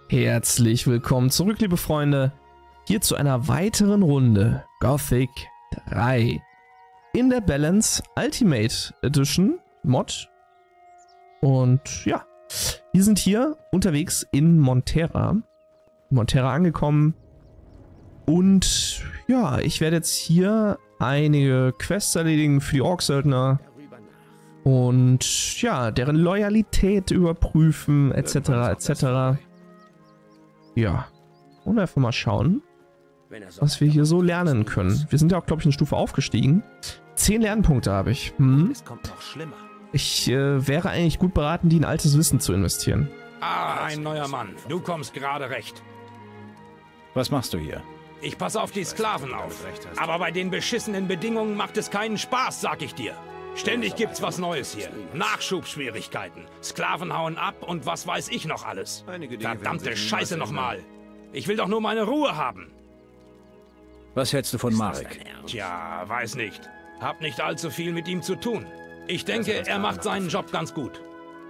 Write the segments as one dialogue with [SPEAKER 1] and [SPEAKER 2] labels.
[SPEAKER 1] Herzlich willkommen zurück, liebe Freunde, hier zu einer weiteren Runde Gothic 3 in der Balance Ultimate Edition Mod. Und ja, wir sind hier unterwegs in Montera angekommen und ja, ich werde jetzt hier einige Quests erledigen für die Ork-Söldner und ja, deren Loyalität überprüfen, etc. etc. Ja, und einfach mal schauen, was wir hier so lernen können. Wir sind ja auch, glaube ich, eine Stufe aufgestiegen. 10 Lernpunkte habe ich. Ich wäre eigentlich gut beraten, die in altes Wissen zu investieren.
[SPEAKER 2] Ah, ein neuer Mann. Du kommst gerade recht.
[SPEAKER 3] Was machst du hier?
[SPEAKER 2] Ich passe auf die Sklaven auf. Aber bei den beschissenen Bedingungen macht es keinen Spaß, sag ich dir. Ständig gibt's was Neues hier. Nachschubschwierigkeiten. Sklaven hauen ab und was weiß ich noch alles. Verdammte Scheiße nochmal. Ich will doch nur meine Ruhe haben.
[SPEAKER 3] Was hältst du von Marek?
[SPEAKER 2] Tja, weiß nicht. Hab nicht allzu viel mit ihm zu tun. Ich denke, er macht seinen Job ganz gut.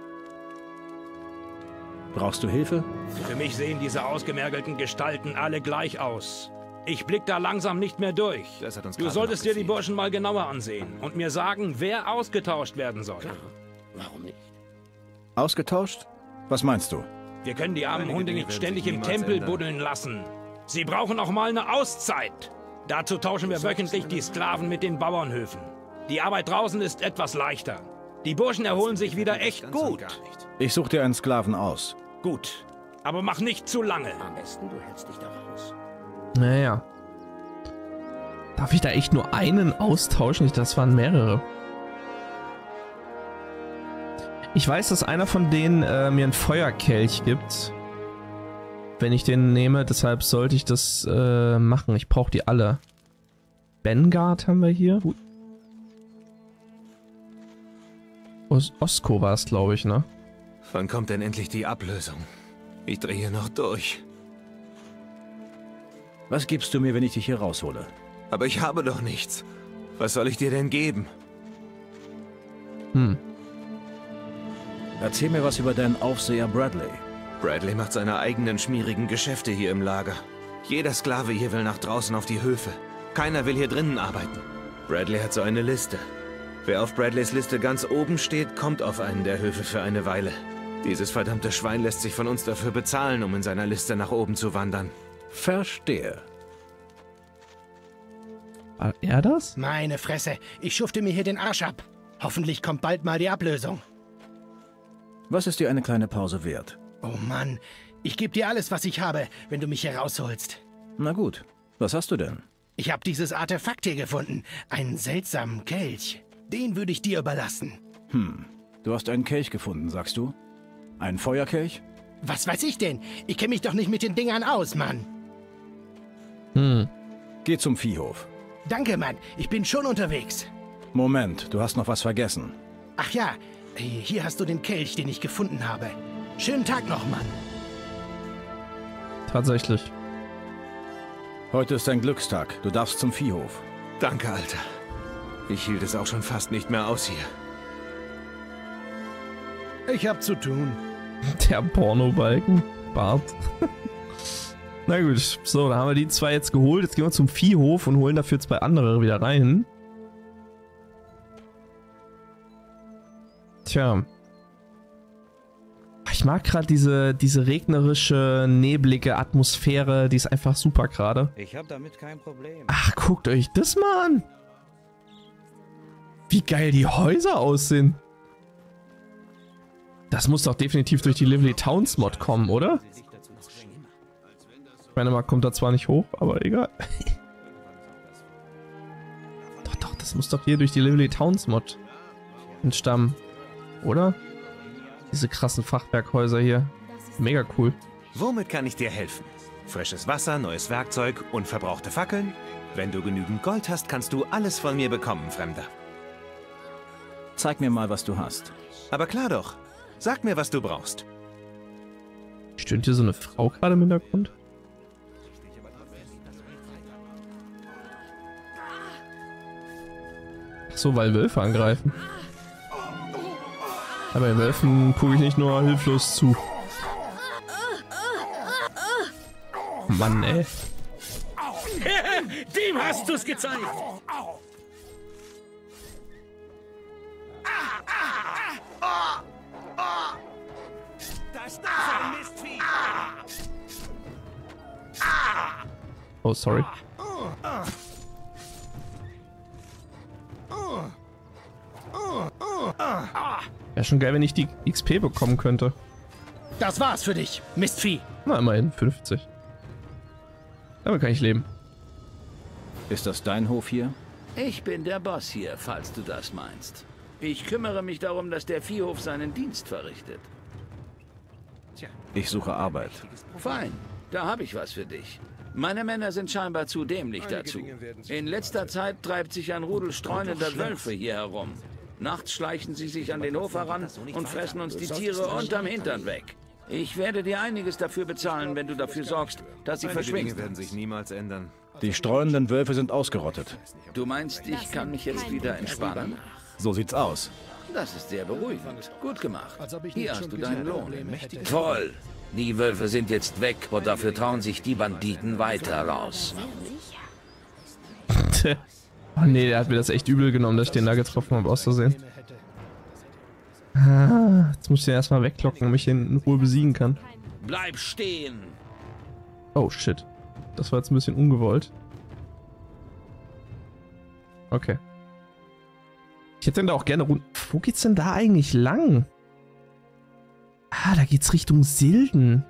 [SPEAKER 3] Brauchst du Hilfe?
[SPEAKER 2] Für mich sehen diese ausgemergelten Gestalten alle gleich aus. Ich blick da langsam nicht mehr durch. Du solltest dir die Burschen mal genauer ansehen und mir sagen, wer ausgetauscht werden soll.
[SPEAKER 4] Klar. Warum nicht?
[SPEAKER 3] Ausgetauscht? Was meinst du?
[SPEAKER 2] Wir können die armen Hunde nicht ständig im Tempel buddeln lassen. Sie brauchen auch mal eine Auszeit. Dazu tauschen wir wöchentlich die Sklaven mit den Bauernhöfen. Die Arbeit draußen ist etwas leichter. Die Burschen erholen sich wieder echt gut.
[SPEAKER 3] Ich suche dir einen Sklaven aus.
[SPEAKER 2] Gut, aber mach nicht zu lange.
[SPEAKER 4] Am besten, du hältst dich da raus.
[SPEAKER 1] Naja. Darf ich da echt nur einen austauschen? Das waren mehrere. Ich weiß, dass einer von denen mir einen Feuerkelch gibt. Wenn ich den nehme, deshalb sollte ich das machen. Ich brauche die alle. Bengard haben wir hier. Osko war es, glaube ich, ne?
[SPEAKER 5] Wann kommt denn endlich die Ablösung? Ich drehe noch durch.
[SPEAKER 3] Was gibst du mir, wenn ich dich hier raushole?
[SPEAKER 5] Aber ich habe doch nichts. Was soll ich dir denn geben?
[SPEAKER 3] Erzähl mir was über deinen Aufseher Bradley.
[SPEAKER 5] Bradley macht seine eigenen schmierigen Geschäfte hier im Lager. Jeder Sklave hier will nach draußen auf die Höfe. Keiner will hier drinnen arbeiten. Bradley hat so eine Liste. Wer auf Bradleys Liste ganz oben steht, kommt auf einen der Höfe für eine Weile. Dieses verdammte Schwein lässt sich von uns dafür bezahlen, um in seiner Liste nach oben zu wandern.
[SPEAKER 3] Verstehe.
[SPEAKER 1] War er das?
[SPEAKER 4] Meine Fresse, ich schufte mir hier den Arsch ab. Hoffentlich kommt bald mal die Ablösung.
[SPEAKER 3] Was ist dir eine kleine Pause wert?
[SPEAKER 4] Oh Mann, ich gebe dir alles, was ich habe, wenn du mich hier rausholst.
[SPEAKER 3] Na gut, was hast du denn?
[SPEAKER 4] Ich habe dieses Artefakt hier gefunden. Einen seltsamen Kelch. Den würde ich dir überlassen.
[SPEAKER 3] Du hast einen Kelch gefunden, sagst du? Einen Feuerkelch?
[SPEAKER 4] Was weiß ich denn? Ich kenne mich doch nicht mit den Dingern aus, Mann.
[SPEAKER 3] Geh zum Viehhof.
[SPEAKER 4] Danke, Mann. Ich bin schon unterwegs.
[SPEAKER 3] Moment, du hast noch was vergessen.
[SPEAKER 4] Ach ja, hier hast du den Kelch, den ich gefunden habe. Schönen Tag noch, Mann.
[SPEAKER 1] Tatsächlich.
[SPEAKER 3] Heute ist dein Glückstag. Du darfst zum Viehhof.
[SPEAKER 5] Danke, Alter. Ich hielt es auch schon fast nicht mehr aus hier.
[SPEAKER 4] Ich hab zu tun.
[SPEAKER 1] Der Pornobalken. Bart. Na gut, so, da haben wir die zwei jetzt geholt. Jetzt gehen wir zum Viehhof und holen dafür 2 andere wieder rein. Tja. Ich mag gerade diese regnerische, neblige Atmosphäre. Die ist einfach super gerade.
[SPEAKER 6] Ich habe damit kein Problem.
[SPEAKER 1] Ach, guckt euch das mal an. Wie geil die Häuser aussehen. Das muss doch definitiv durch die Lively Towns Mod kommen, oder? Ich meine, man kommt da zwar nicht hoch, aber egal. Doch, das muss doch hier durch die Lively Towns Mod entstammen, oder? Diese krassen Fachwerkhäuser hier. Mega cool.
[SPEAKER 5] Womit kann ich dir helfen? Frisches Wasser, neues Werkzeug, unverbrauchte Fackeln? Wenn du genügend Gold hast, kannst du alles von mir bekommen, Fremder.
[SPEAKER 3] Zeig mir mal, was du hast.
[SPEAKER 5] Aber klar doch. Sag mir, was du brauchst.
[SPEAKER 1] Stöhnt hier so eine Frau gerade im Hintergrund? Ach so, weil Wölfe angreifen. Aber bei Wölfen gucke ich nicht nur hilflos zu. Mann, ey.
[SPEAKER 2] Dem hast du's gezeigt. Das ist ein Mistvieh.
[SPEAKER 1] Oh, sorry. Wäre schon geil, wenn ich die XP bekommen könnte.
[SPEAKER 4] Das war's für dich, Mistvieh.
[SPEAKER 1] Na, immerhin 50. Damit kann ich leben.
[SPEAKER 3] Ist das dein Hof hier?
[SPEAKER 6] Ich bin der Boss hier, falls du das meinst. Ich kümmere mich darum, dass der Viehhof seinen Dienst verrichtet.
[SPEAKER 3] Ich suche Arbeit.
[SPEAKER 6] Fein, da habe ich was für dich. Meine Männer sind scheinbar zu dämlich dazu. In letzter Zeit treibt sich ein Rudel streunender Wölfe hier herum. Nachts schleichen sie sich an den Hof heran und fressen uns die Tiere unterm Hintern weg. Ich werde dir einiges dafür bezahlen, wenn du dafür sorgst, dass sie
[SPEAKER 5] Dinge
[SPEAKER 6] verschwinden.
[SPEAKER 5] werden sich niemals ändern.
[SPEAKER 3] Die streunenden Wölfe sind ausgerottet.
[SPEAKER 6] Du meinst, ich kann mich jetzt wieder entspannen?
[SPEAKER 3] So sieht's aus.
[SPEAKER 6] Das ist sehr beruhigend. Gut gemacht. Hier hast du deinen Lohn. Toll. Die Wölfe sind jetzt weg und dafür trauen sich die Banditen weiter raus.
[SPEAKER 1] Oh nee, der hat mir das echt übel genommen, dass ich den da getroffen habe, auszusehen. Jetzt muss ich den erstmal weglocken, damit ich ihn in Ruhe besiegen kann.
[SPEAKER 6] Bleib stehen!
[SPEAKER 1] Oh shit. Das war jetzt ein bisschen ungewollt. Okay. Ich hätte denn da auch gerne runter. Wo geht's denn da eigentlich lang? Ah, da geht's Richtung Silden.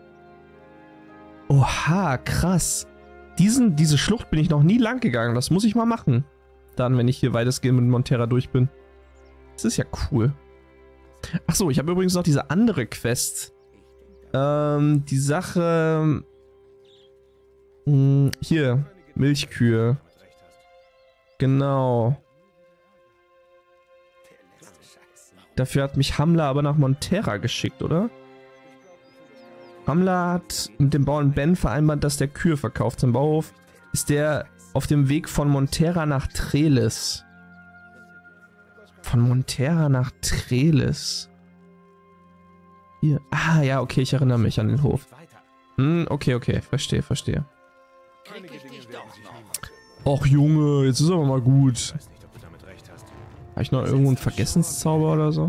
[SPEAKER 1] Oha, krass. Diese Schlucht bin ich noch nie lang gegangen. Das muss ich mal machen. Dann, wenn ich hier weitestgehend mit Montera durch bin. Das ist ja cool. Achso, ich habe übrigens noch diese andere Quest. Die Sache... hier, Milchkühe. Genau. Dafür hat mich Hamla aber nach Montera geschickt, oder? Hamla hat mit dem Bauern Ben vereinbart, dass der Kühe verkauft. Sein Bauhof ist der auf dem Weg von Montera nach Trellis. Von Montera nach Trellis. Hier. Ah, ja, okay, ich erinnere mich an den Hof. Okay, verstehe. Och, Junge, jetzt ist aber mal gut. Habe ich noch irgendwo einen Vergessenszauber oder so?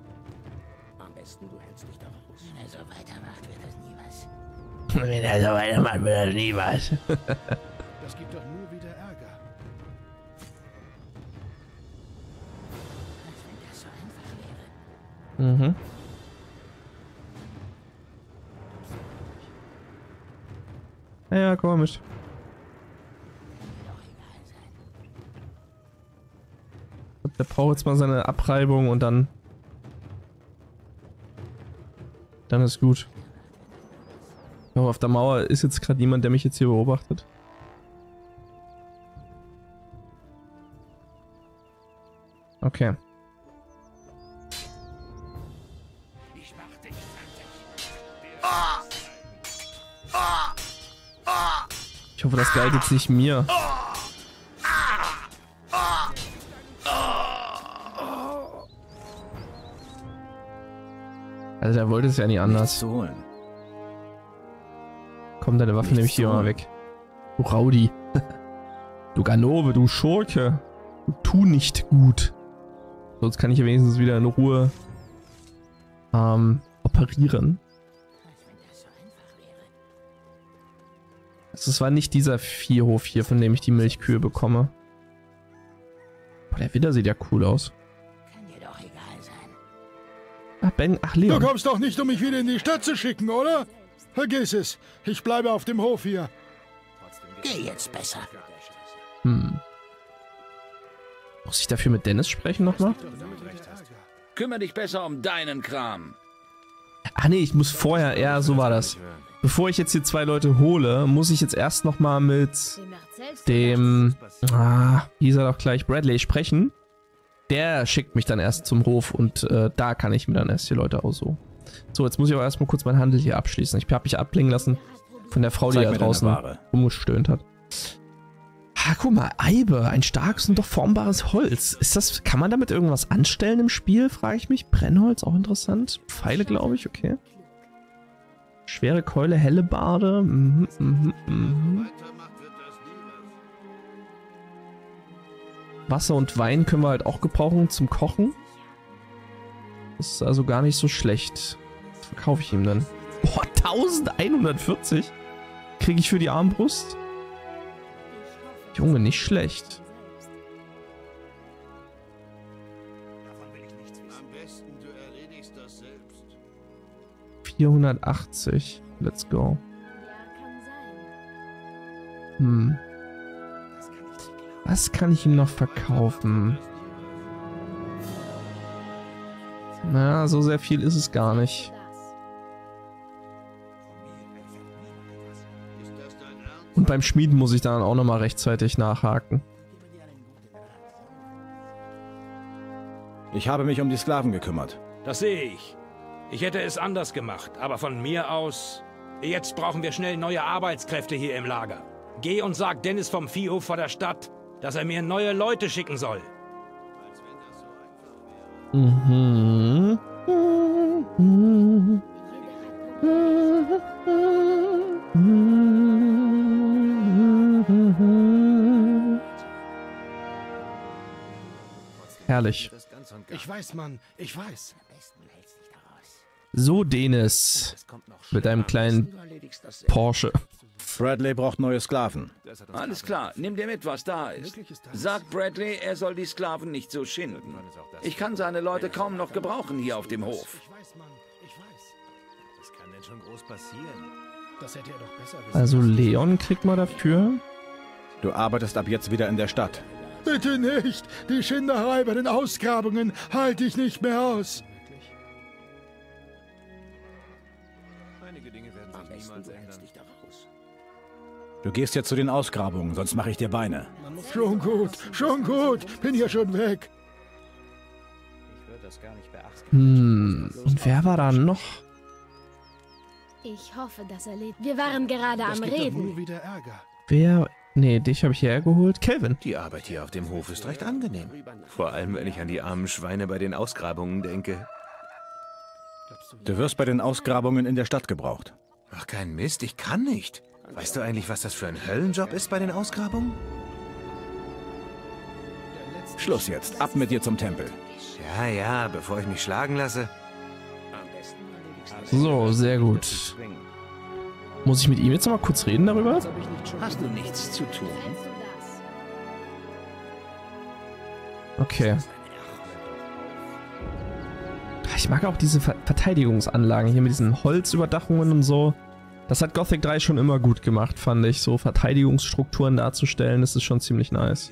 [SPEAKER 1] Wenn er so weitermacht, wird das nie was.
[SPEAKER 4] Das gibt doch nur wieder Ärger.
[SPEAKER 1] Mhm. Ja, komm mal mit. Der braucht jetzt mal seine Abreibung und dann ist gut. Oh, auf der Mauer ist jetzt gerade niemand, der mich jetzt hier beobachtet. Okay. Ich hoffe, das galt jetzt nicht mir. Also der wollte es ja nie anders.
[SPEAKER 3] Zu holen.
[SPEAKER 1] Komm, deine Waffe nehme ich hier mal weg. Du Rowdy. Du Ganove, du Schurke. Du tu nicht gut. Sonst kann ich ja wenigstens wieder in Ruhe operieren. Das war nicht dieser Viehhof hier, von dem ich die Milchkühe bekomme. Boah, der Widder sieht ja cool aus. Ach, Ben, ach Leon.
[SPEAKER 7] Du kommst doch nicht, um mich wieder in die Stadt zu schicken, oder? Vergiss es. Ich bleibe auf dem Hof hier.
[SPEAKER 4] Geh jetzt besser.
[SPEAKER 1] Muss ich dafür mit Dennis sprechen nochmal?
[SPEAKER 6] Kümmere dich besser um deinen Kram.
[SPEAKER 1] Ach nee, ich muss vorher, ja, so war das. Bevor ich jetzt hier 2 Leute hole, muss ich jetzt erst nochmal mit dem, wie hieß er doch gleich, Bradley sprechen. Der schickt mich dann erst zum Hof und da kann ich mir dann erst die Leute aussuchen. So, jetzt muss ich aber erstmal kurz meinen Handel hier abschließen. Ich habe mich ablenken lassen von der Frau, die da draußen rumgestöhnt hat. Ah, guck mal, Eibe, ein starkes und doch formbares Holz. Ist das, kann man damit irgendwas anstellen im Spiel, frage ich mich. Brennholz, auch interessant. Pfeile, glaube ich, okay. Schwere Keule, Hellebarde. Wasser und Wein können wir halt auch gebrauchen zum Kochen. Das ist also gar nicht so schlecht. Was verkaufe ich ihm dann? Boah, 1140 kriege ich für die Armbrust? Junge, nicht schlecht.
[SPEAKER 8] Am besten, du erledigst das selbst.
[SPEAKER 1] 480. Let's go. Was kann ich ihm noch verkaufen? Na, so sehr viel ist es gar nicht. Und beim Schmieden muss ich dann auch nochmal rechtzeitig nachhaken.
[SPEAKER 3] Ich habe mich um die Sklaven gekümmert.
[SPEAKER 2] Das sehe ich. Ich hätte es anders gemacht, aber von mir aus... Jetzt brauchen wir schnell neue Arbeitskräfte hier im Lager. Geh und sag Dennis vom Viehhof vor der Stadt, dass er mir neue Leute schicken soll.
[SPEAKER 1] Mhm. Herrlich.
[SPEAKER 4] Ich weiß, Mann. Ich weiß.
[SPEAKER 1] So, Dennis. Mit einem kleinen Porsche.
[SPEAKER 3] Bradley braucht neue Sklaven.
[SPEAKER 6] Alles klar, nimm dir mit, was da ist. Sag Bradley, er soll die Sklaven nicht so schinden. Ich kann seine Leute kaum noch gebrauchen hier auf dem Hof.
[SPEAKER 4] Ich weiß, Mann. Ich weiß.
[SPEAKER 5] Was kann denn schon groß passieren?
[SPEAKER 4] Das hätte er doch besser wissen.
[SPEAKER 1] Also Leon kriegt man dafür.
[SPEAKER 3] Du arbeitest ab jetzt wieder in der Stadt.
[SPEAKER 7] Bitte nicht! Die Schinderei bei den Ausgrabungen halte ich nicht mehr aus.
[SPEAKER 5] Einige Dinge werden sich niemals ändern.
[SPEAKER 3] Du gehst jetzt zu den Ausgrabungen, sonst mache ich dir Beine.
[SPEAKER 7] Schon gut, schon gut. Bin ja schon weg.
[SPEAKER 1] Und wer war da noch?
[SPEAKER 9] Ich hoffe, dass er lebt. Wir waren gerade
[SPEAKER 4] Das
[SPEAKER 9] am
[SPEAKER 4] gibt doch
[SPEAKER 9] Reden.
[SPEAKER 4] nur wieder Ärger.
[SPEAKER 1] Wer... Nee, dich habe ich hierher geholt. Kelvin.
[SPEAKER 5] Die Arbeit hier auf dem Hof ist recht angenehm. Vor allem, wenn ich an die armen Schweine bei den Ausgrabungen denke.
[SPEAKER 3] Du wirst bei den Ausgrabungen in der Stadt gebraucht.
[SPEAKER 5] Ach, kein Mist, ich kann nicht. Weißt du eigentlich, was das für ein Höllenjob ist bei den Ausgrabungen?
[SPEAKER 3] Schluss jetzt. Ab mit dir zum Tempel.
[SPEAKER 5] Ja, ja, bevor ich mich schlagen lasse.
[SPEAKER 1] So, sehr gut. Muss ich mit ihm jetzt noch mal kurz reden darüber?
[SPEAKER 6] Hast du nichts zu tun?
[SPEAKER 1] Okay. Ich mag auch diese Verteidigungsanlagen hier mit diesen Holzüberdachungen und so. Das hat Gothic 3 schon immer gut gemacht, fand ich. So Verteidigungsstrukturen darzustellen, das ist schon ziemlich nice.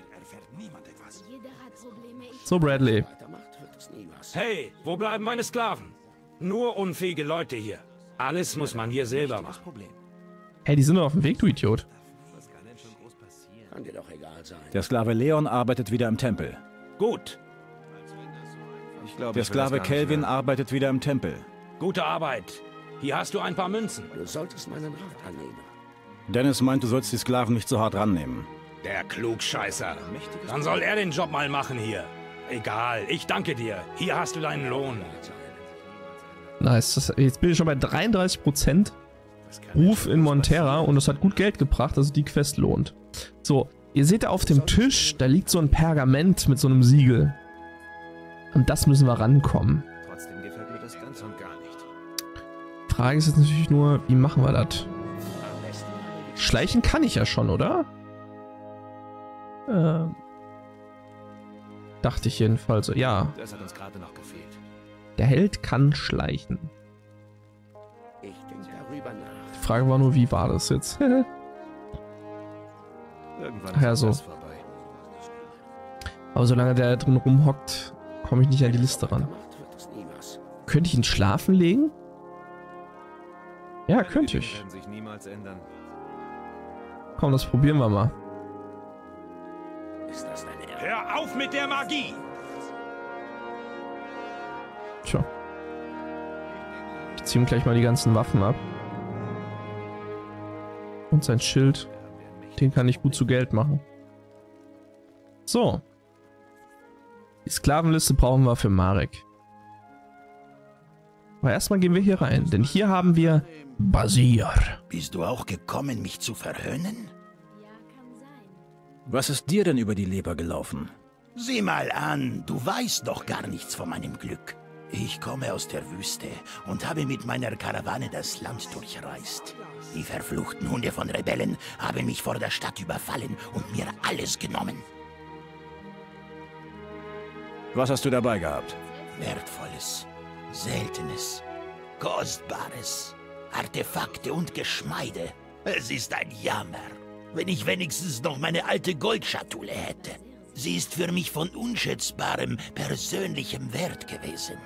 [SPEAKER 1] So, Bradley.
[SPEAKER 2] Hey, wo bleiben meine Sklaven? Nur unfähige Leute hier. Alles muss man hier selber machen.
[SPEAKER 1] Hey, die sind doch auf dem Weg, du Idiot.
[SPEAKER 6] Kann dir doch egal sein.
[SPEAKER 3] Der Sklave Leon arbeitet wieder im Tempel.
[SPEAKER 2] Gut,
[SPEAKER 5] Ich glaube,
[SPEAKER 3] Der
[SPEAKER 5] ich will das
[SPEAKER 3] Sklave
[SPEAKER 5] gar nicht
[SPEAKER 3] Kelvin
[SPEAKER 5] mehr.
[SPEAKER 3] arbeitet wieder im Tempel.
[SPEAKER 2] gute Arbeit. Hier hast du ein paar Münzen.
[SPEAKER 6] Du solltest meinen Rat annehmen.
[SPEAKER 3] Dennis meint, du sollst die Sklaven nicht so hart rannehmen.
[SPEAKER 2] Der Klugscheißer. Dann soll er den Job mal machen hier. Egal, ich danke dir. Hier hast du deinen Lohn.
[SPEAKER 1] Nice. Jetzt bin ich schon bei 33% Ruf in Montera und das hat gut Geld gebracht, also die Quest lohnt. So, ihr seht da auf dem Tisch, da liegt so ein Pergament mit so einem Siegel. Und das müssen wir rankommen.
[SPEAKER 5] Trotzdem gefällt mir das ganz und gar nicht.
[SPEAKER 1] Frage ist jetzt natürlich nur, wie machen wir das? Schleichen kann ich ja schon, oder? Dachte ich jedenfalls so, ja.
[SPEAKER 5] Das hat uns gerade noch gefehlt.
[SPEAKER 1] Der Held kann schleichen.
[SPEAKER 6] Ich denke darüber nach.
[SPEAKER 1] Die Frage war nur, wie war das jetzt?
[SPEAKER 5] Irgendwann
[SPEAKER 1] Ach ja,
[SPEAKER 5] ist
[SPEAKER 1] so.
[SPEAKER 5] das vorbei.
[SPEAKER 1] Aber solange der da drin rumhockt, komme ich nicht an die Liste ran. Könnte ich ihn schlafen legen? Ja, könnte ich.
[SPEAKER 5] Werden sich niemals ändern.
[SPEAKER 1] Komm, das probieren wir mal.
[SPEAKER 6] Ist das deine
[SPEAKER 2] Hör auf mit der Magie!
[SPEAKER 1] Tja. Ich ziehe ihm gleich mal die ganzen Waffen ab. Und sein Schild. Den kann ich gut zu Geld machen. So. Die Sklavenliste brauchen wir für Marek. Aber erstmal gehen wir hier rein, denn hier haben wir Basir.
[SPEAKER 4] Bist du auch gekommen, mich zu verhöhnen?
[SPEAKER 3] Was ist dir denn über die Leber gelaufen?
[SPEAKER 4] Sieh mal an, du weißt doch gar nichts von meinem Glück. Ich komme aus der Wüste und habe mit meiner Karawane das Land durchreist. Die verfluchten Hunde von Rebellen haben mich vor der Stadt überfallen und mir alles genommen.
[SPEAKER 3] Was hast du dabei gehabt?
[SPEAKER 4] Wertvolles, Seltenes, Kostbares, Artefakte und Geschmeide. Es ist ein Jammer. Wenn ich wenigstens noch meine alte Goldschatulle hätte. Sie ist für mich von unschätzbarem persönlichem Wert gewesen.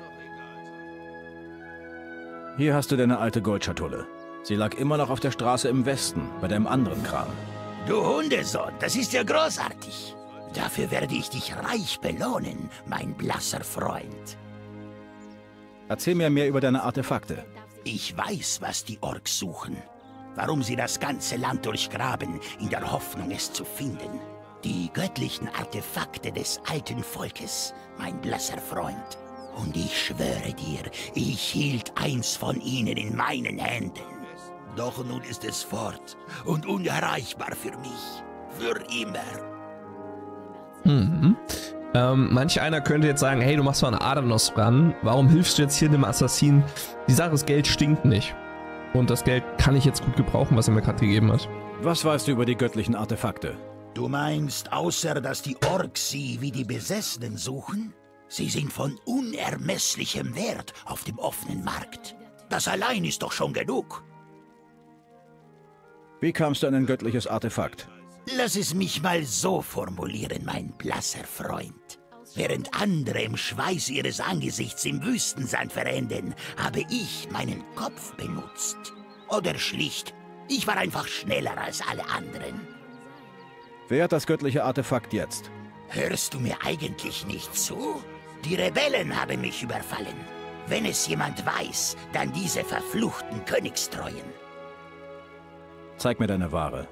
[SPEAKER 3] Hier hast du deine alte Goldschatulle. Sie lag immer noch auf der Straße im Westen, bei deinem anderen Kram.
[SPEAKER 4] Du Hundesohn, das ist ja großartig. Dafür werde ich dich reich belohnen, mein blasser Freund.
[SPEAKER 3] Erzähl mir mehr über deine Artefakte.
[SPEAKER 4] Ich weiß, was die Orks suchen. Warum sie das ganze Land durchgraben, in der Hoffnung, es zu finden. Die göttlichen Artefakte des alten Volkes, mein blasser Freund. Und ich schwöre dir, ich hielt eins von ihnen in meinen Händen. Doch nun ist es fort und unerreichbar für mich. Für immer.
[SPEAKER 1] Manch einer könnte jetzt sagen, hey, du machst mal einen Adanos ran. Warum hilfst du jetzt hier dem Assassinen? Die Sache ist, Geld stinkt nicht. Und das Geld kann ich jetzt gut gebrauchen, was er mir gerade gegeben hat.
[SPEAKER 3] Was weißt du über die göttlichen Artefakte?
[SPEAKER 4] Du meinst, außer dass die Orks sie wie die Besessenen suchen? Sie sind von unermesslichem Wert auf dem offenen Markt. Das allein ist doch schon genug.
[SPEAKER 3] Wie kamst du an ein göttliches Artefakt?
[SPEAKER 4] Lass es mich mal so formulieren, mein blasser Freund. Während andere im Schweiß ihres Angesichts im Wüstensand verenden, habe ich meinen Kopf benutzt. Oder schlicht, ich war einfach schneller als alle anderen.
[SPEAKER 3] Wer hat das göttliche Artefakt jetzt?
[SPEAKER 4] Hörst du mir eigentlich nicht zu? Die Rebellen haben mich überfallen. Wenn es jemand weiß, dann diese verfluchten Königstreuen.
[SPEAKER 3] Zeig mir deine Ware.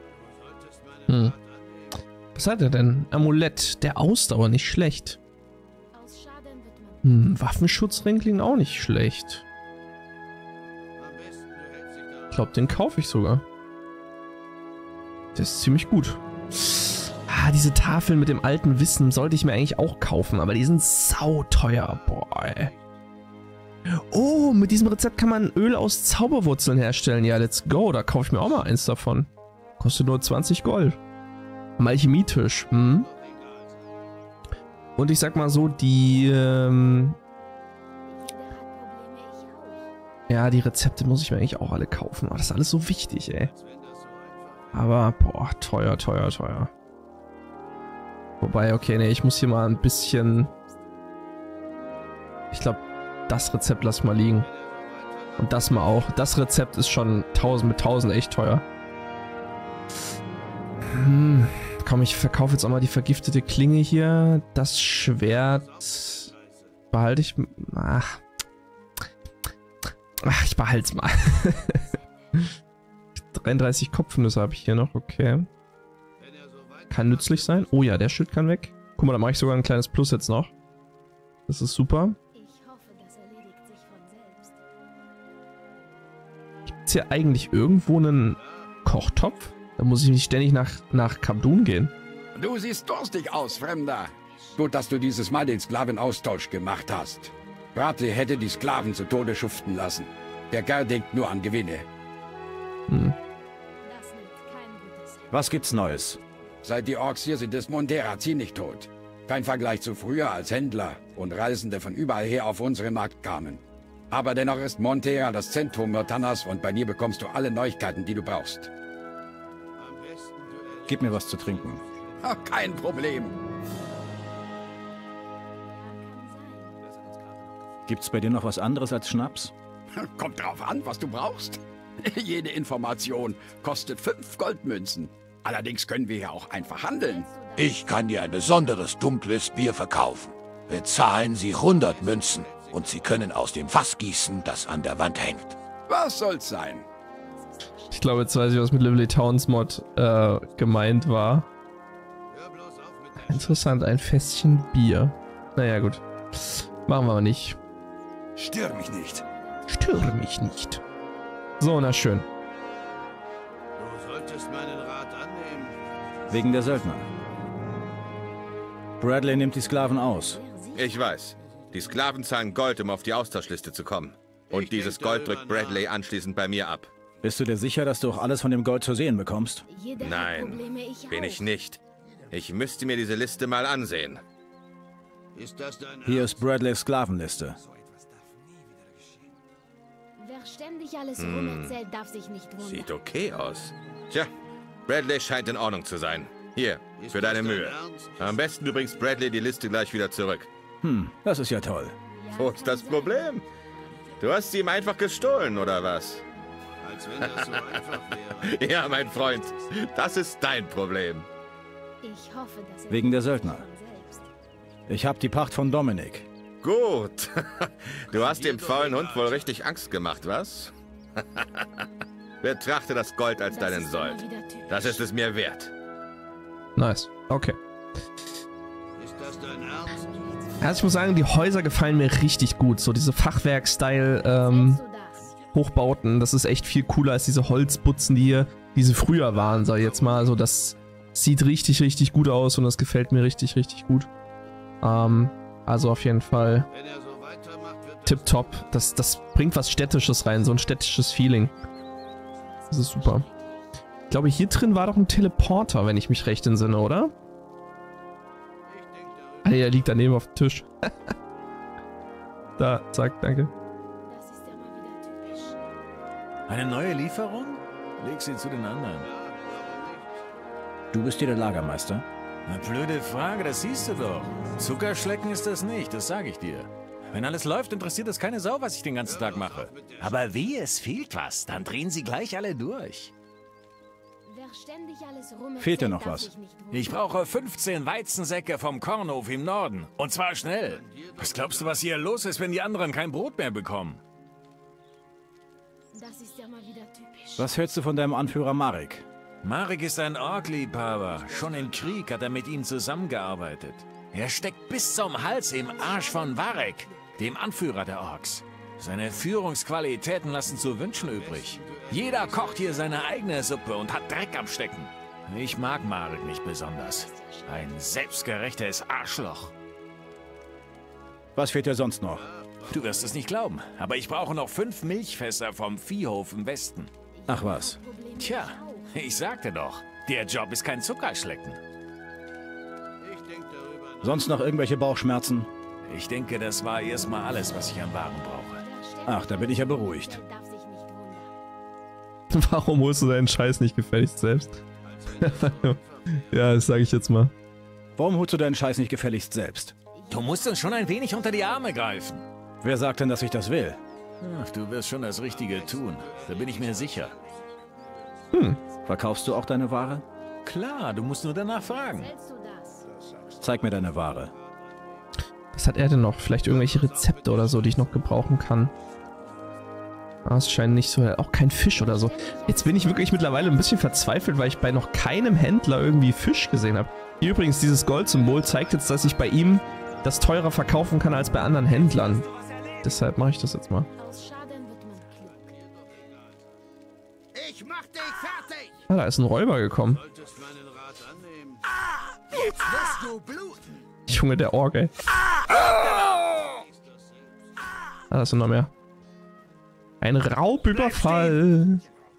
[SPEAKER 1] Was hat er denn? Amulett der Ausdauer, nicht schlecht. Waffenschutzring klingt auch nicht schlecht. Ich glaube, den kaufe ich sogar. Der ist ziemlich gut. Diese Tafeln mit dem alten Wissen sollte ich mir eigentlich auch kaufen, aber die sind sauteuer. Boah, ey. Oh, mit diesem Rezept kann man Öl aus Zauberwurzeln herstellen. Ja, let's go. Da kaufe ich mir auch mal eins davon. Kostet nur 20 Gold. Am Alchemietisch. Und ich sag mal so, die ja, die Rezepte muss ich mir eigentlich auch alle kaufen. Das ist alles so wichtig, ey. Aber, boah, teuer, teuer, teuer. Wobei, okay, nee, ich muss hier mal ein bisschen... Ich glaube, das Rezept lass ich mal liegen. Und das mal auch. Das Rezept ist schon 1000 mit 1000 echt teuer. Komm, ich verkaufe jetzt auch mal die vergiftete Klinge hier. Das Schwert behalte ich... Ach, ich behalte es mal. 33 Kopfnüsse habe ich hier noch, okay. Kann nützlich sein. Oh ja, der Schild kann weg. Guck mal, da mache ich sogar ein kleines Plus jetzt noch. Das ist super. Gibt es hier eigentlich irgendwo einen Kochtopf? Da muss ich nicht ständig nach Kabdun gehen.
[SPEAKER 10] Du siehst durstig aus, Fremder. Gut, dass du dieses Mal den Sklavenaustausch gemacht hast. Brate hätte die Sklaven zu Tode schuften lassen. Der Kerl denkt nur an Gewinne.
[SPEAKER 3] Was gibt's Neues?
[SPEAKER 10] Seit die Orks hier sind, ist Montera ziemlich tot. Kein Vergleich zu früher, als Händler und Reisende von überall her auf unseren Markt kamen. Aber dennoch ist Montera das Zentrum Myrtanas und bei mir bekommst du alle Neuigkeiten, die du brauchst.
[SPEAKER 3] Gib mir was zu trinken.
[SPEAKER 10] Ach, kein Problem.
[SPEAKER 3] Gibt's bei dir noch was anderes als Schnaps?
[SPEAKER 10] Kommt drauf an, was du brauchst. Jede Information kostet 5 Goldmünzen. Allerdings können wir ja auch einfach handeln.
[SPEAKER 8] Ich kann dir ein besonderes dunkles Bier verkaufen. Bezahlen Sie 100 Münzen und Sie können aus dem Fass gießen, das an der Wand hängt.
[SPEAKER 10] Was soll's sein?
[SPEAKER 1] Ich glaube, jetzt weiß ich, was mit Lively Towns Mod gemeint war. Interessant, ein Fässchen Bier. Naja, gut. Machen wir aber nicht.
[SPEAKER 4] Stör mich nicht.
[SPEAKER 1] Störe mich nicht. So, na schön.
[SPEAKER 11] Du solltest meinen Rat annehmen.
[SPEAKER 3] Wegen der Söldner. Bradley nimmt die Sklaven aus.
[SPEAKER 11] Ich weiß. Die Sklaven zahlen Gold, um auf die Austauschliste zu kommen. Und dieses Gold drückt Bradley anschließend bei mir ab.
[SPEAKER 3] Bist du dir sicher, dass du auch alles von dem Gold zu sehen bekommst?
[SPEAKER 11] Nein, bin ich nicht. Ich müsste mir diese Liste mal ansehen.
[SPEAKER 3] Hier ist Bradleys Sklavenliste.
[SPEAKER 9] Wer ständig alles rumerzählt, darf sich nicht wundern.
[SPEAKER 11] Sieht okay aus. Tja, Bradley scheint in Ordnung zu sein. Hier, für deine Mühe. Am besten du bringst Bradley die Liste gleich wieder zurück.
[SPEAKER 3] Das ist ja toll.
[SPEAKER 11] Wo ist das Problem? Du hast sie ihm einfach gestohlen, oder was?
[SPEAKER 12] Als wenn das so einfach wäre.
[SPEAKER 11] Ja, mein Freund, das ist dein Problem.
[SPEAKER 9] Ich hoffe, dass
[SPEAKER 3] Wegen der Söldner. Ich habe die Pacht von Dominic.
[SPEAKER 11] Gut. Du hast dem faulen Hund wohl richtig Angst gemacht, was? Betrachte das Gold als deinen Sold. Das ist es mir wert.
[SPEAKER 1] Nice. Okay.
[SPEAKER 12] Ist das dein Ernst?
[SPEAKER 1] Also ich muss sagen, die Häuser gefallen mir richtig gut. So diese Fachwerk-Style Hochbauten, das ist echt viel cooler als diese Holzbutzen, die sie früher waren, sag ich jetzt mal. Also das sieht richtig, richtig gut aus und das gefällt mir richtig, richtig gut. Also auf jeden Fall tipptopp. Das bringt was Städtisches rein, so ein städtisches Feeling. Das ist super. Ich glaube, hier drin war doch ein Teleporter, wenn ich mich recht entsinne, oder? Ah, der liegt daneben auf dem Tisch. Da, zack, danke.
[SPEAKER 8] Eine neue Lieferung? Leg sie zu den anderen.
[SPEAKER 3] Du bist hier der Lagermeister?
[SPEAKER 8] Na, blöde Frage, das siehst du doch. Zuckerschlecken ist das nicht, das sage ich dir. Wenn alles läuft, interessiert es keine Sau, was ich den ganzen Tag mache. Aber wehe, es fehlt was, dann drehen sie gleich alle durch.
[SPEAKER 3] Fehlt dir noch was?
[SPEAKER 8] Ich brauche 15 Weizensäcke vom Kornhof im Norden. Und zwar schnell. Was glaubst du, was hier los ist, wenn die anderen kein Brot mehr bekommen?
[SPEAKER 9] Das ist ja mal wieder typisch.
[SPEAKER 3] Was hältst du von deinem Anführer Marek?
[SPEAKER 8] Marek ist ein Ork-Liebhaber. Schon im Krieg hat er mit ihm zusammengearbeitet. Er steckt bis zum Hals im Arsch von Varek, dem Anführer der Orks. Seine Führungsqualitäten lassen zu wünschen übrig. Jeder kocht hier seine eigene Suppe und hat Dreck am Stecken. Ich mag Marek nicht besonders. Ein selbstgerechtes Arschloch.
[SPEAKER 3] Was fehlt dir sonst noch?
[SPEAKER 8] Du wirst es nicht glauben, aber ich brauche noch 5 Milchfässer vom Viehhof im Westen.
[SPEAKER 3] Ach was.
[SPEAKER 8] Tja, ich sagte doch, der Job ist kein Zuckerschlecken.
[SPEAKER 3] Sonst noch irgendwelche Bauchschmerzen?
[SPEAKER 8] Ich denke, das war erstmal alles, was ich an Waren brauche.
[SPEAKER 3] Ach, da bin ich ja beruhigt.
[SPEAKER 1] Warum holst du deinen Scheiß nicht gefälligst selbst? Ja, das sage ich jetzt mal.
[SPEAKER 3] Warum holst du deinen Scheiß nicht gefälligst selbst?
[SPEAKER 8] Du musst uns schon ein wenig unter die Arme greifen.
[SPEAKER 3] Wer sagt denn, dass ich das will?
[SPEAKER 8] Ach, du wirst schon das Richtige tun. Da bin ich mir sicher.
[SPEAKER 3] Verkaufst du auch deine Ware?
[SPEAKER 8] Klar, du musst nur danach fragen.
[SPEAKER 3] Zeig mir deine Ware.
[SPEAKER 1] Was hat er denn noch? Vielleicht irgendwelche Rezepte oder so, die ich noch gebrauchen kann. Ah, es scheint nicht so... Auch kein Fisch oder so. Jetzt bin ich wirklich mittlerweile ein bisschen verzweifelt, weil ich bei noch keinem Händler irgendwie Fisch gesehen habe. Hier übrigens, dieses Goldsymbol zeigt jetzt, dass ich bei ihm das teurer verkaufen kann als bei anderen Händlern. Deshalb mache ich das jetzt mal.
[SPEAKER 12] Ich mach dich fertig!
[SPEAKER 1] Ah, da ist ein Räuber gekommen.
[SPEAKER 12] Jetzt wirst du bluten!
[SPEAKER 1] Junge, der Ork, ey. Ah, da sind noch mehr. Ein Raubüberfall.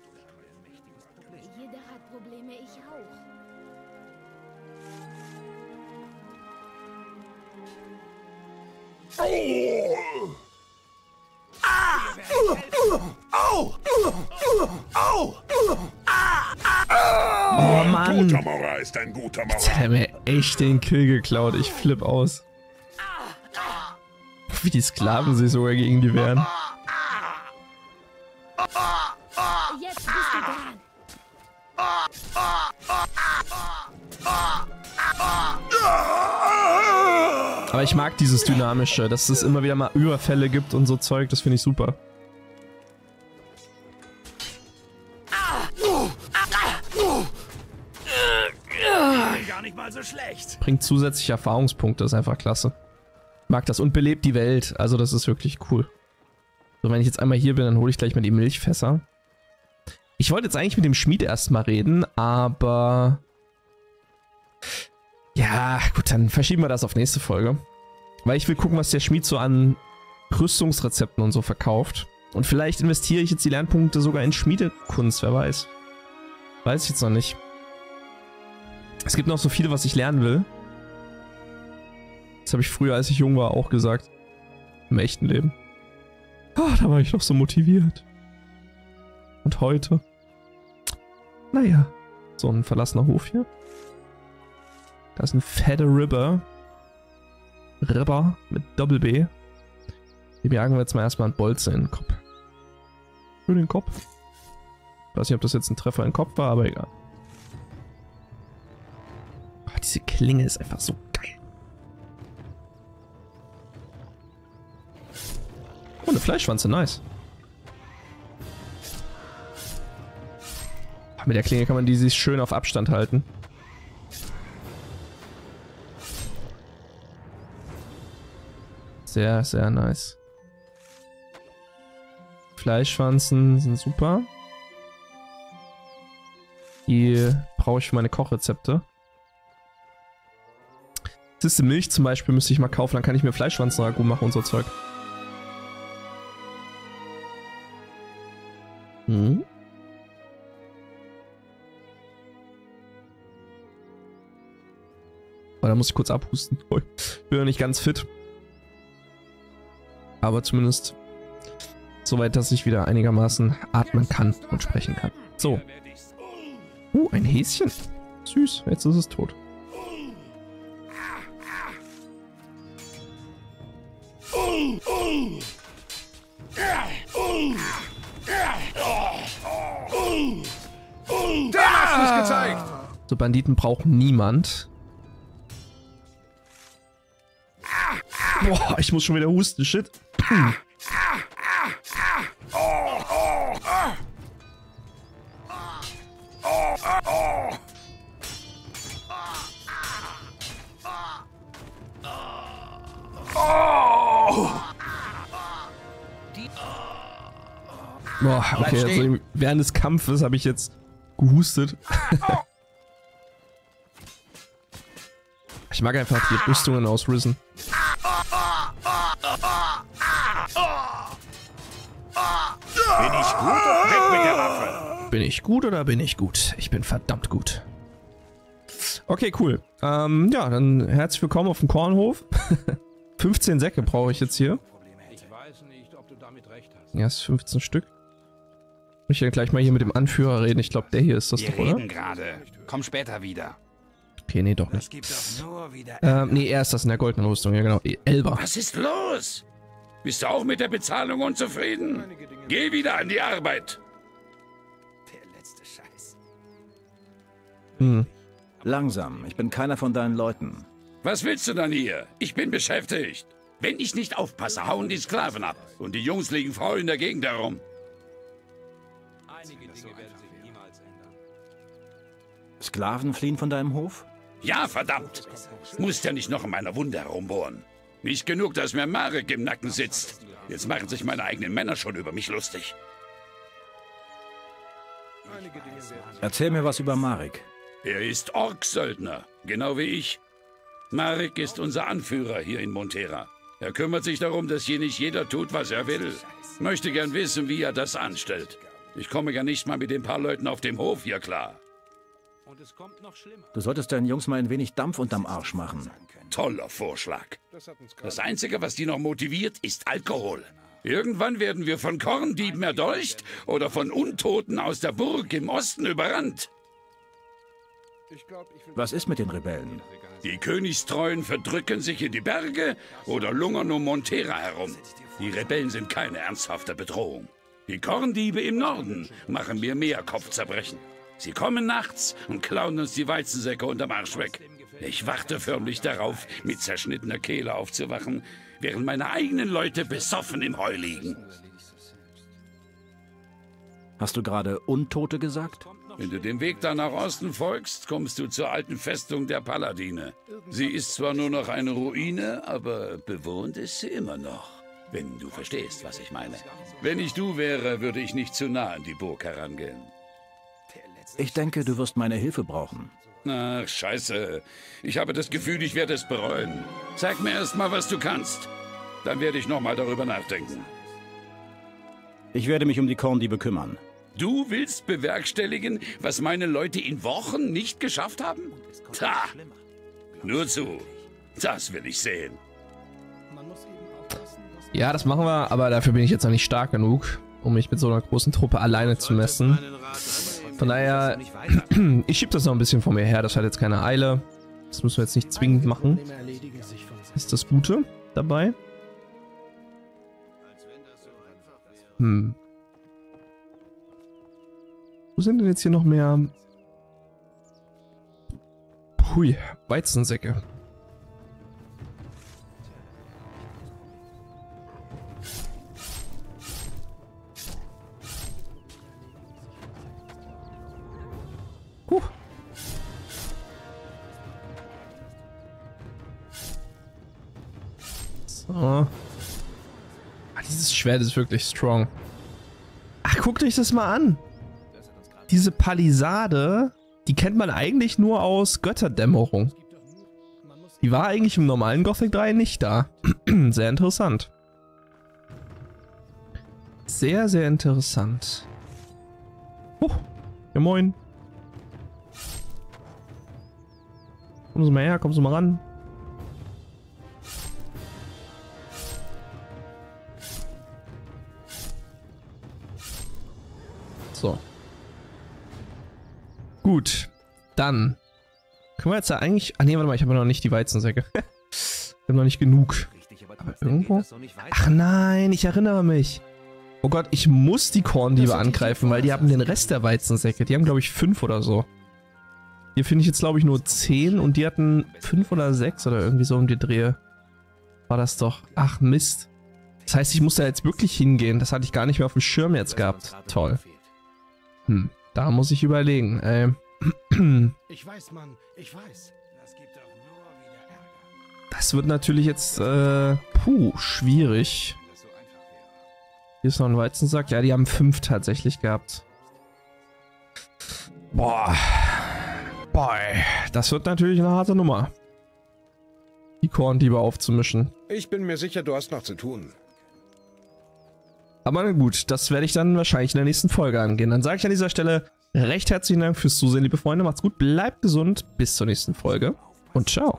[SPEAKER 9] Jeder hat Probleme, ich auch.
[SPEAKER 1] Oh Mann.
[SPEAKER 13] Guter Maurer ist ein guter Maurer.
[SPEAKER 1] Jetzt hat er mir echt den Kill geklaut. Ich flipp aus. Wie die Sklaven sich sogar gegen die wehren.
[SPEAKER 9] Jetzt bist du dran.
[SPEAKER 1] Aber ich mag dieses Dynamische, dass es immer wieder mal Überfälle gibt und so Zeug. Das finde ich super.
[SPEAKER 8] Gar nicht mal so schlecht.
[SPEAKER 1] Bringt zusätzliche Erfahrungspunkte, ist einfach klasse. Mag das und belebt die Welt, also das ist wirklich cool. So, wenn ich jetzt einmal hier bin, dann hole ich gleich mal die Milchfässer. Ich wollte jetzt eigentlich mit dem Schmied erstmal reden, aber... Ja, gut, dann verschieben wir das auf nächste Folge. Weil ich will gucken, was der Schmied so an Rüstungsrezepten und so verkauft. Und vielleicht investiere ich jetzt die Lernpunkte sogar in Schmiedekunst, wer weiß. Weiß ich jetzt noch nicht. Es gibt noch so viel, was ich lernen will. Das habe ich früher, als ich jung war, auch gesagt. Im echten Leben. Oh, da war ich noch so motiviert. Und heute? Naja. So ein verlassener Hof hier. Da ist ein fetter Ribber. Ribber mit Doppel-B. Dem jagen wir jetzt mal erstmal einen Bolzen in den Kopf. Für den Kopf. Ich weiß nicht, ob das jetzt ein Treffer in den Kopf war, aber egal. Oh, diese Klinge ist einfach so geil. Oh, eine Fleischschwanze, nice. Mit der Klinge kann man die sich schön auf Abstand halten. Sehr, sehr nice. Fleischschwanzen sind super. Die brauche ich für meine Kochrezepte. Siehste, Milch zum Beispiel müsste ich mal kaufen, dann kann ich mir Fleischschwanzen-Ragout machen und so Zeug. Hm. Aber da muss ich kurz abhusten. Ich bin ja nicht ganz fit. Aber zumindest soweit, dass ich wieder einigermaßen atmen kann und sprechen kann. So. Ein Häschen. Süß, jetzt ist es tot.
[SPEAKER 12] Der hat's nicht gezeigt!
[SPEAKER 1] So, Banditen braucht niemand. Boah, ich muss schon wieder husten, shit. Boah, okay, also während des Kampfes habe ich jetzt gehustet. Ich mag einfach die Rüstungen aus Risen.
[SPEAKER 12] Bin ich gut oder weg mit der Waffe?
[SPEAKER 1] Bin ich gut oder bin ich gut? Ich bin verdammt gut. Okay, cool. Ja, dann herzlich willkommen auf dem Kornhof. 15 Säcke brauche ich jetzt hier.
[SPEAKER 2] Ich weiß nicht, ob du damit recht hast.
[SPEAKER 1] Ja, es ist 15 Stück. Ich will gleich mal hier mit dem Anführer reden. Ich glaube, der hier ist das doch, oder?
[SPEAKER 12] Wir reden gerade. Komm später wieder.
[SPEAKER 1] Okay, nee, doch nicht.
[SPEAKER 12] Es gibt doch nur wieder
[SPEAKER 1] nee, er ist das in der goldenen Rüstung. Ja, genau. Elba.
[SPEAKER 6] Was ist los? Bist du auch mit der Bezahlung unzufrieden? Geh wieder an die Arbeit.
[SPEAKER 12] der letzte Scheiß.
[SPEAKER 1] Hm.
[SPEAKER 3] Langsam, ich bin keiner von deinen Leuten.
[SPEAKER 6] Was willst du dann hier? Ich bin beschäftigt. Wenn ich nicht aufpasse, hauen die Sklaven ab. Und die Jungs liegen faul in der Gegend herum.
[SPEAKER 2] Einige Dinge werden sich niemals ändern.
[SPEAKER 3] Sklaven fliehen von deinem Hof?
[SPEAKER 6] Ja, verdammt. Musst ja nicht noch in meiner Wunde herumbohren. Nicht genug, dass mir Marek im Nacken sitzt. Jetzt machen sich meine eigenen Männer schon über mich lustig.
[SPEAKER 3] Erzähl mir was über Marek.
[SPEAKER 6] Er ist Ork-Söldner, genau wie ich. Marek ist unser Anführer hier in Montera. Er kümmert sich darum, dass hier nicht jeder tut, was er will. Möchte gern wissen, wie er das anstellt. Ich komme ja nicht mal mit den paar Leuten auf dem Hof hier klar.
[SPEAKER 2] Und es kommt noch schlimmer.
[SPEAKER 3] Du solltest deinen Jungs mal ein wenig Dampf unterm Arsch machen.
[SPEAKER 6] Toller Vorschlag. Das Einzige, was die noch motiviert, ist Alkohol. Irgendwann werden wir von Korndieben erdolcht oder von Untoten aus der Burg im Osten überrannt.
[SPEAKER 3] Was ist mit den Rebellen?
[SPEAKER 6] Die Königstreuen verdrücken sich in die Berge oder lungern um Montera herum. Die Rebellen sind keine ernsthafte Bedrohung. Die Korndiebe im Norden machen mir mehr Kopfzerbrechen. Sie kommen nachts und klauen uns die Weizensäcke unterm Arsch weg. Ich warte förmlich darauf, mit zerschnittener Kehle aufzuwachen, während meine eigenen Leute besoffen im Heu liegen.
[SPEAKER 3] Hast du gerade Untote gesagt?
[SPEAKER 6] Wenn du den Weg da nach Osten folgst, kommst du zur alten Festung der Paladine. Sie ist zwar nur noch eine Ruine, aber bewohnt ist sie immer noch. Wenn du verstehst, was ich meine. Wenn ich du wäre, würde ich nicht zu nah an die Burg herangehen.
[SPEAKER 3] Ich denke, du wirst meine Hilfe brauchen.
[SPEAKER 6] Ach, scheiße. Ich habe das Gefühl, ich werde es bereuen. Zeig mir erst mal, was du kannst. Dann werde ich nochmal darüber nachdenken.
[SPEAKER 3] Ich werde mich um die Korndiebe kümmern.
[SPEAKER 6] Du willst bewerkstelligen, was meine Leute in Wochen nicht geschafft haben? Ta! Nur zu. Das will ich sehen.
[SPEAKER 1] Ja, das machen wir, aber dafür bin ich jetzt noch nicht stark genug, um mich mit so einer großen Truppe alleine zu messen. Von daher, ich schiebe das noch ein bisschen vor mir her, das hat jetzt keine Eile. Das müssen wir jetzt nicht zwingend machen. Ist das Gute dabei? Wo sind denn jetzt hier noch mehr? Hui, Weizensäcke. So. Ah, dieses Schwert ist wirklich strong. Ach, guckt euch das mal an. Diese Palisade, die kennt man eigentlich nur aus Götterdämmerung. Die war eigentlich im normalen Gothic 3 nicht da. Sehr interessant. Sehr, sehr interessant. Ja moin. Kommen Sie mal her, kommen Sie mal ran. So. Gut. Dann können wir jetzt ja eigentlich... Ah ne, warte mal, ich habe noch nicht die Weizensäcke. Wir haben noch nicht genug. Aber irgendwo... Ach nein, ich erinnere mich. Oh Gott, ich muss die Korndiebe angreifen, weil die haben den Rest der Weizensäcke. Die haben, glaube ich, 5 oder so. Hier finde ich jetzt, glaube ich, nur 10 und die hatten 5 oder 6 oder irgendwie so um die Drehe. War das doch. Ach Mist. Das heißt, ich muss da jetzt wirklich hingehen. Das hatte ich gar nicht mehr auf dem Schirm jetzt gehabt. Toll. Da muss ich überlegen.
[SPEAKER 13] Ich weiß, Mann. Ich weiß. Das gibt doch nur wieder Ärger.
[SPEAKER 1] Das wird natürlich jetzt, schwierig. Hier ist noch ein Weizensack. Ja, die haben 5 tatsächlich gehabt. Boah. Boah. Das wird natürlich eine harte Nummer. Die Korndiebe aufzumischen.
[SPEAKER 13] Ich bin mir sicher, du hast noch zu tun.
[SPEAKER 1] Aber na gut, das werde ich dann wahrscheinlich in der nächsten Folge angehen. Dann sage ich an dieser Stelle recht herzlichen Dank fürs Zusehen, liebe Freunde. Macht's gut, bleibt gesund, bis zur nächsten Folge und ciao.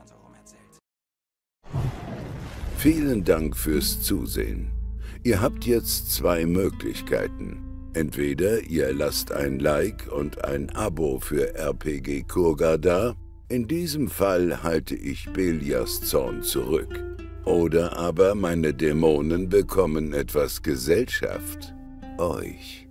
[SPEAKER 14] Vielen Dank fürs Zusehen. Ihr habt jetzt 2 Möglichkeiten. Entweder ihr lasst ein Like und ein Abo für RPG Kurga da. In diesem Fall halte ich Belias Zorn zurück. Oder aber meine Dämonen bekommen etwas Gesellschaft. Euch.